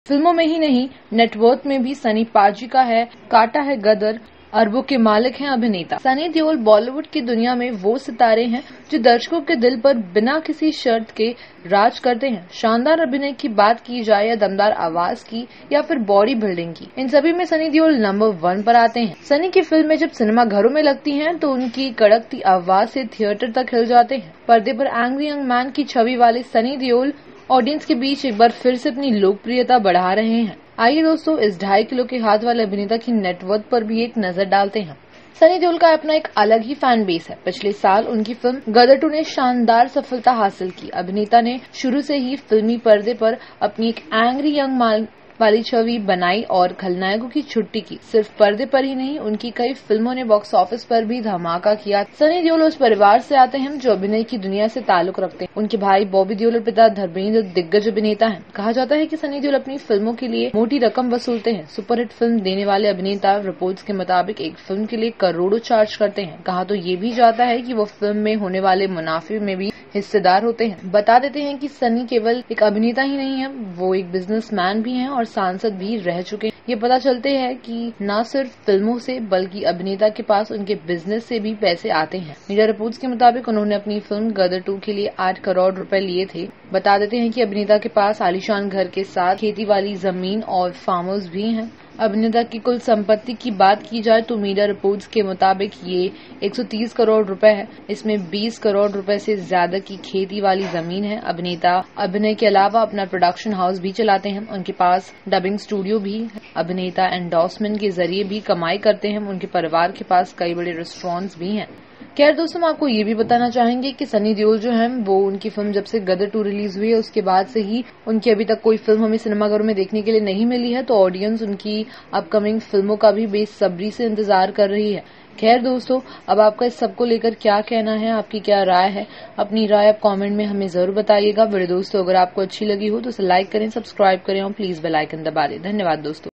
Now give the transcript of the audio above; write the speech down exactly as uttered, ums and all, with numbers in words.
फिल्मों में ही नहीं, नेटवर्थ में भी सनी पाजी का है काटा है गदर। अरबों के मालिक हैं अभिनेता। सनी देओल बॉलीवुड की दुनिया में वो सितारे हैं जो दर्शकों के दिल पर बिना किसी शर्त के राज करते हैं। शानदार अभिनय की बात की जाए या दमदार आवाज की या फिर बॉडी बिल्डिंग की, इन सभी में सनी देओल नंबर वन पर आते हैं। सनी की फिल्में जब सिनेमा घरों में लगती हैं तो उनकी कड़कती आवाज से थिएटर तक हिल जाते हैं। पर्दे पर एंग्री यंग मैन की छवि वाले सनी देओल ऑडियंस के बीच एक बार फिर से अपनी लोकप्रियता बढ़ा रहे हैं। आइए दोस्तों, इस ढाई किलो के हाथ वाले अभिनेता की नेटवर्थ पर भी एक नजर डालते हैं। सनी देओल का अपना एक अलग ही फैन बेस है। पिछले साल उनकी फिल्म गदर टू ने शानदार सफलता हासिल की। अभिनेता ने शुरू से ही फिल्मी पर्दे पर अपनी एक एंग्री यंग मैन वाली छवि बनाई और खलनायकों की छुट्टी की। सिर्फ पर्दे पर ही नहीं, उनकी कई फिल्मों ने बॉक्स ऑफिस पर भी धमाका किया। सनी देओल उस परिवार से आते हैं जो अभिनय की दुनिया से ताल्लुक रखते हैं। उनके भाई बॉबी देओल और पिता धर्मेंद्र दिग्गज अभिनेता हैं। कहा जाता है कि सनी देओल अपनी फिल्मों के लिए मोटी रकम वसूलते हैं। सुपरहिट फिल्म देने वाले अभिनेता रिपोर्ट्स के मुताबिक एक फिल्म के लिए करोड़ों चार्ज करते हैं। कहा तो ये भी जाता है कि वो फिल्म में होने वाले मुनाफे में भी हिस्सेदार होते हैं। बता देते हैं कि सनी केवल एक अभिनेता ही नहीं है, वो एक बिजनेसमैन भी हैं और सांसद भी रह चुके हैं। ये पता चलते हैं कि न सिर्फ फिल्मों से बल्कि अभिनेता के पास उनके बिजनेस से भी पैसे आते हैं। मीडिया रिपोर्ट्स के मुताबिक उन्होंने अपनी फिल्म गदर टू के लिए आठ करोड़ रुपए लिए थे। बता देते हैं कि अभिनेता के पास आलीशान घर के साथ खेती वाली जमीन और फार्म हाउस भी हैं। अभिनेता की कुल संपत्ति की बात की जाए तो मीडिया रिपोर्ट्स के मुताबिक ये एक सौ तीस करोड़ रुपए है। इसमें बीस करोड़ रुपए से ज्यादा की खेती वाली जमीन है। अभिनेता अभिनय के अलावा अपना प्रोडक्शन हाउस भी चलाते हैं। उनके पास डबिंग स्टूडियो भी है। अभिनेता एंडोर्समेंट के जरिए भी कमाई करते हैं। उनके परिवार के पास कई बड़े रेस्टोरेंट्स भी हैं। खैर दोस्तों, हम आपको ये भी बताना चाहेंगे कि सनी देओल जो है वो उनकी फिल्म जब से गदर टू रिलीज हुई है उसके बाद से ही उनकी अभी तक कोई फिल्म हमें सिनेमाघरों में देखने के लिए नहीं मिली है। तो ऑडियंस उनकी अपकमिंग फिल्मों का भी बेसब्री से इंतजार कर रही है। खैर दोस्तों, अब आपका इस सबको लेकर क्या कहना है, आपकी क्या राय है? अपनी राय आप कमेंट में हमें जरूर बताइएगा। वीडियो दोस्तों अगर आपको अच्छी लगी हो तो उसे लाइक करें, सब्सक्राइब करें और प्लीज बेल आइकन दबा दें। धन्यवाद दोस्तों।